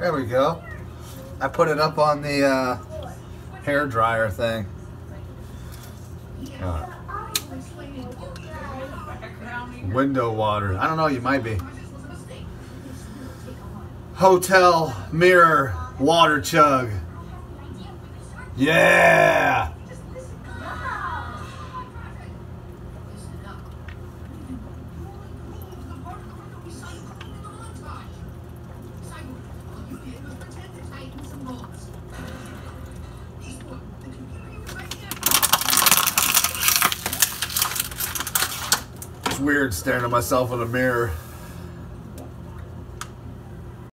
There we go. I put it up on the hair dryer thing. Window water. I don't know, you might be. Hotel mirror water chug. Yeah! It's weird staring at myself in a mirror.